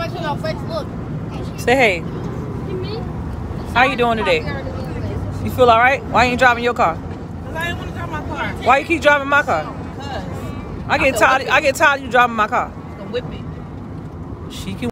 Say hey. How you doing today? You feel alright? Why you ain't driving your car? Because I didn't want to drive my car. Why you keep driving my car? Because I get tired of you driving my car. I can whip it. She can